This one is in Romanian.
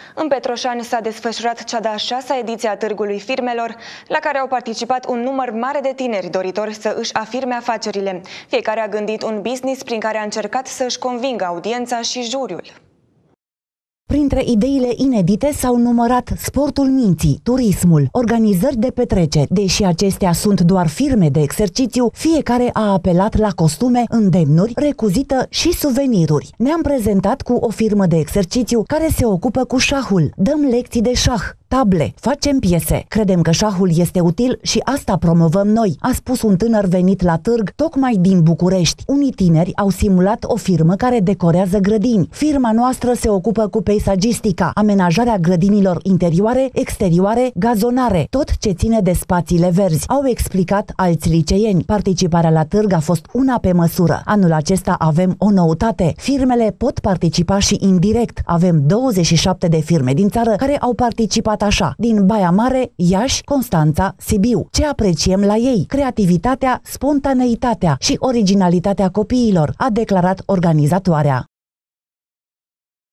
În Petroșani s-a desfășurat cea de-a 6-a ediție a Târgului Firmelor, la care au participat un număr mare de tineri doritori să își afirme afacerile. Fiecare a gândit un business prin care a încercat să își convingă audiența și juriul. Printre ideile inedite s-au numărat sportul minții, turismul, organizări de petreceri. Deși acestea sunt doar firme de exercițiu, fiecare a apelat la costume, îndemnuri, recuzită și suveniruri. Ne-am prezentat cu o firmă de exercițiu care se ocupă cu șahul. Dăm lecții de șah, table, facem piese. Credem că șahul este util și asta promovăm noi, a spus un tânăr venit la târg tocmai din București. Unii tineri au simulat o firmă care decorează grădini. Firma noastră se ocupă cu peisagistica, amenajarea grădinilor interioare, exterioare, gazonare, tot ce ține de spațiile verzi, au explicat alți liceieni. Participarea la târg a fost una pe măsură. Anul acesta avem o noutate. Firmele pot participa și indirect. Avem 27 de firme din țară care au participat așa, din Baia Mare, Iași, Constanța, Sibiu. Ce apreciem la ei? Creativitatea, spontaneitatea și originalitatea copiilor, a declarat organizatoarea.